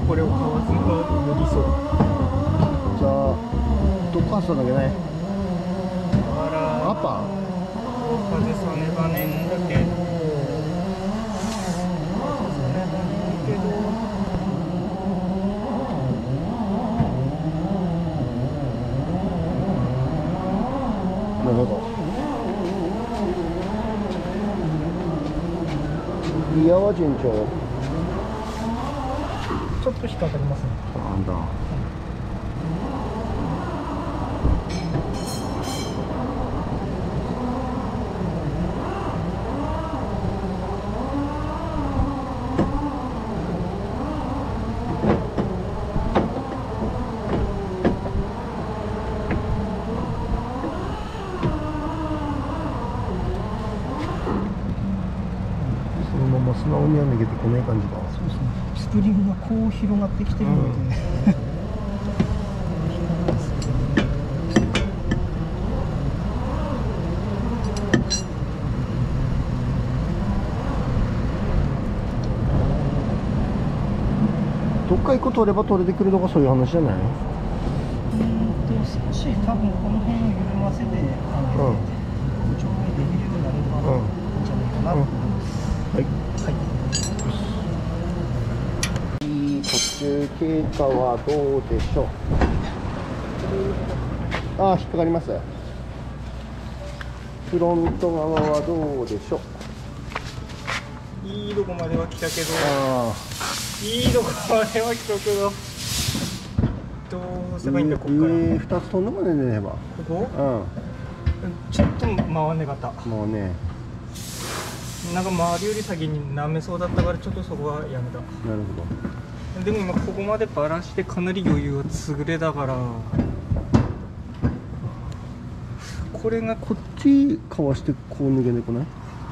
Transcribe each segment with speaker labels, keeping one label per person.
Speaker 1: これをかわすのが無理そう。
Speaker 2: じゃあどこ走ったんだっけね。
Speaker 1: だから
Speaker 2: アッパ
Speaker 1: 風さねばねんだけど、風さねばねんけど、
Speaker 2: ー。なるほど。ギアは順調。
Speaker 1: ちょっと引っかかりますね。
Speaker 2: なんだ。そのまま素直には逃げてこない感じだ。
Speaker 1: そうですね。スプリングがこう広がってきてるので、
Speaker 2: どっか一個取れば取れてくるとかそういう話じゃない？
Speaker 1: 少し多分この辺を緩ませてあげて、調整できるようになればいいんじゃないかなと思います。
Speaker 2: はい。
Speaker 1: はい。
Speaker 2: 途中経過はどうでしょう。ああ、引っかかります。フロント側はどうでしょう。
Speaker 1: いいとこまでは来たけど、
Speaker 2: あ
Speaker 1: いいとこまでは来たけど、どうすればいいんだここから。
Speaker 2: 2つ飛んでもねえば。
Speaker 1: ここ？
Speaker 2: う
Speaker 1: ちょっと回んねかった。
Speaker 2: ん。もうね。
Speaker 1: なんか周りより先に舐めそうだったからちょっとそこはやめた。
Speaker 2: なるほど。
Speaker 1: でも今ここまでバラしてかなり余裕は優れだから、これが
Speaker 2: こっちかわしてこう逃げてこない？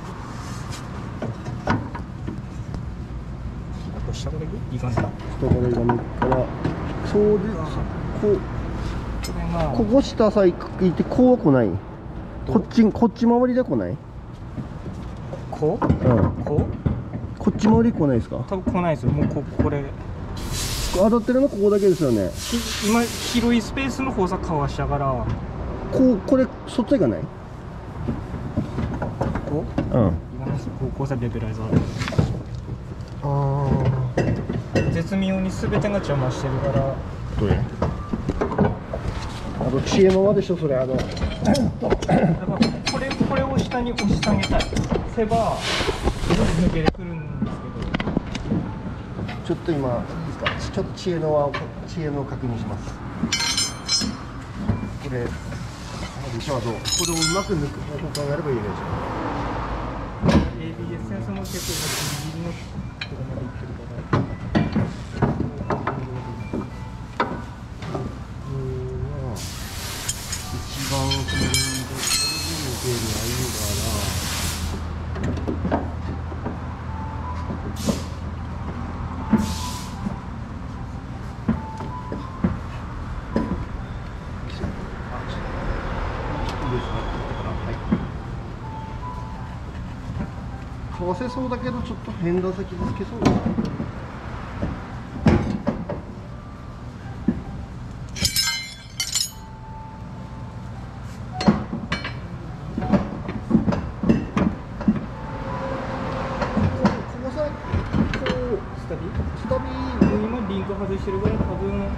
Speaker 1: 下から行く？いかんせん。
Speaker 2: 下からがめからそうでこう
Speaker 1: これが
Speaker 2: ここ下さ行ってこうは来ない？こっち回りで来ない？
Speaker 1: こう？
Speaker 2: うん。
Speaker 1: こ
Speaker 2: こっち回り来ないですか？
Speaker 1: う？多分来ないですよ。もうこれ
Speaker 2: 当たってるのここだけですよね。
Speaker 1: 今広いスペースの方さかわしたから、
Speaker 2: これそっち行かない？
Speaker 1: こう？
Speaker 2: うん。
Speaker 1: いかないですよ。こうさレベライザー。
Speaker 2: あ
Speaker 1: 絶妙に全てが邪魔してるから。
Speaker 2: あ。どれ？知恵の輪でしょそれ。
Speaker 1: だからこれを下に押し下げたい。せば抜けてくるんです
Speaker 2: ちょっと今いいですか？ちょっと知恵の輪を確認します。これでしょう。どう？これをうまく抜く方法考えればいいでしょう。
Speaker 1: けど、ABS センサーも結構ギリギリのところまでいってるから。
Speaker 2: 一番気に入るゲームはいいのかな。かわせそうだけどちょっと変な先でつけそうだな。スタビ
Speaker 1: 今リンク外してるから多分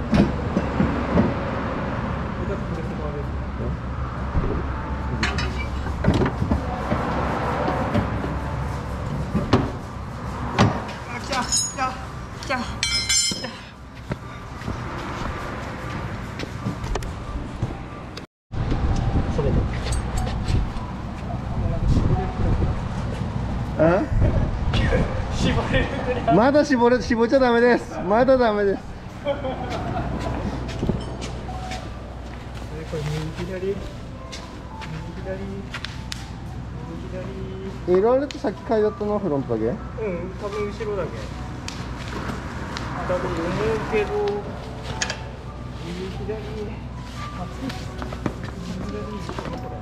Speaker 1: 絞れるぐらい。
Speaker 2: まだ絞っちゃダメです。まだダメです。
Speaker 1: これ右左右左右左。
Speaker 2: LR ってさっき書いてあったのはフロントだけ？
Speaker 1: うん、多分後ろだけ。だと思うけど、右左右左これ。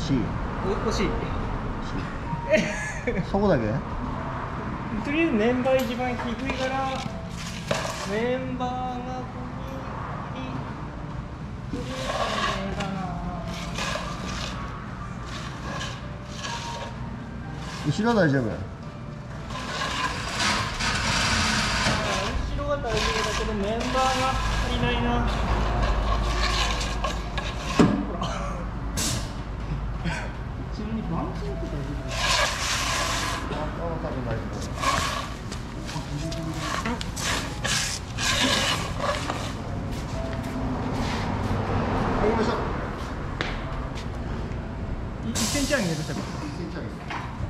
Speaker 2: C
Speaker 1: 惜しい。
Speaker 2: そこだけ
Speaker 1: とりあえずメンバー一番低いからメンバーがここに来るかな。
Speaker 2: 後ろは大丈夫？
Speaker 1: 後ろは大丈夫だけどメンバーが足りないな。ほらちなみにバンチンって大丈夫ですか？
Speaker 2: 多分大丈夫。上げましょう。
Speaker 1: 1センチ上げるせば。
Speaker 2: 1センチ上げ。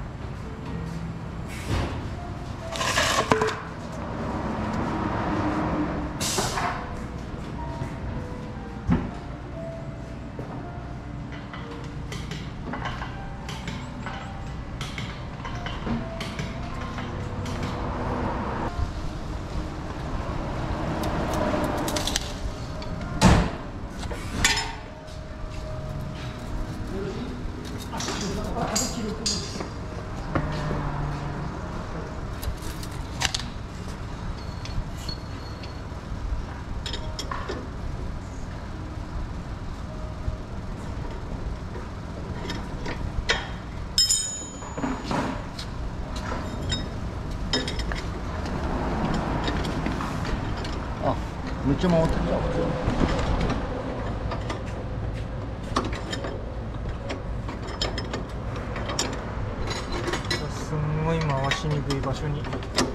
Speaker 2: あ、めっちゃ回ってきた。
Speaker 1: すんごい回しにくい場所に。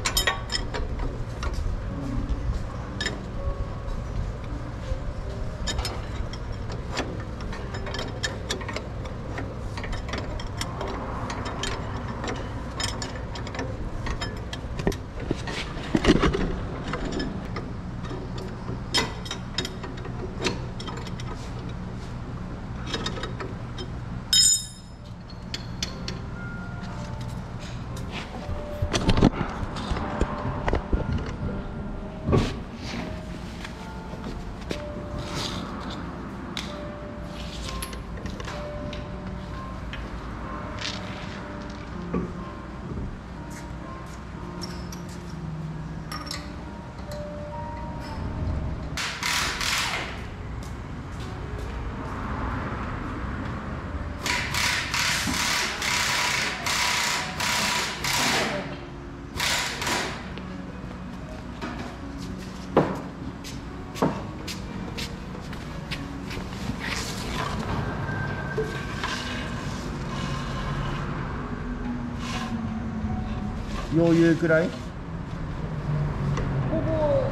Speaker 2: 余裕くらい？
Speaker 1: ほぼ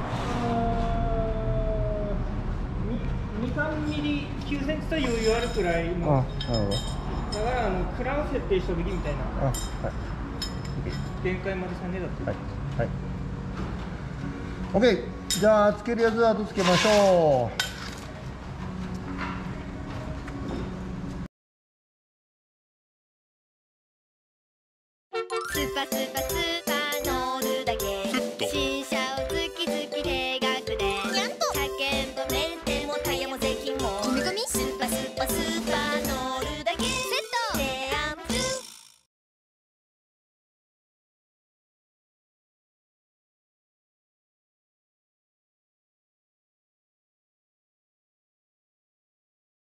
Speaker 1: 2、3ミリ9センチと余裕あるくらい
Speaker 2: あ、
Speaker 1: の。
Speaker 2: なるほど。
Speaker 1: だからクラウン設定した時みたいな
Speaker 2: あ、はい。
Speaker 1: 限界まで下げだった。
Speaker 2: はい。はい。OK。じゃあ、つけるやつは後つけましょう。
Speaker 3: スパスパス